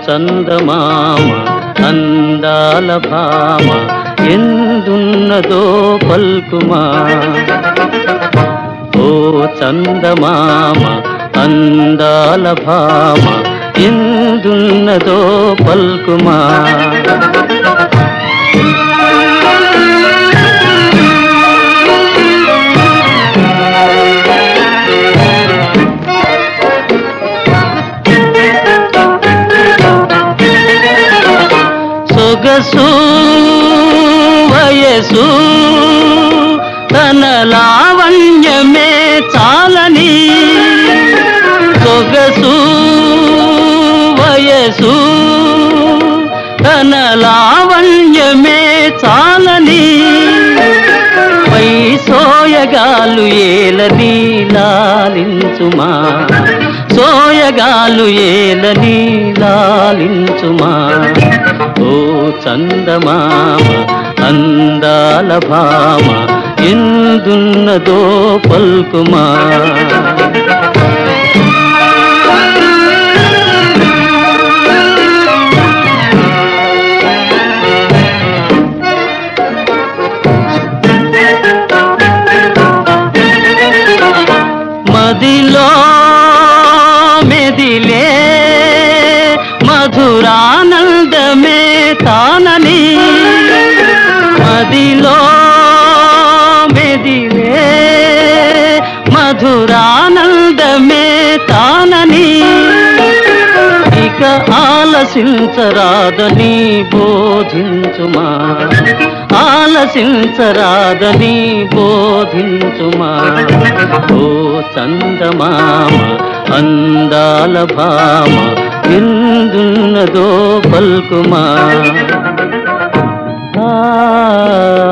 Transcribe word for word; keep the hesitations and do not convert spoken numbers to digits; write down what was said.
చందమామ అందాల భామ ఎందున్నదో పల్కుమా. ఓ చందమామ అందాల భామ ఎందున్నదో పల్కుమా. సొగసు వయసు తన లావణ్యమే చాలని. సొగసు వయసు తన లావణ్యమే చాలని. పై సోయగాలు ఏలని లాలించుమా. సోయగాలు ఏలని లాలించుమా. ఓ చందమామ అందాల భామ ఎందున్నదో పల్కుమా. మదిలో మెదిలే మధురానందమే తానని. మదిలో మెదిలే మధురానందమే తానని. ఇక ఆలసించరాదని బోధించుమా. ఆలసించరాదని బోధించుమా. ఓ చందమామ అందాల భామ ఎందున్నదో పల్కుమా. ఆ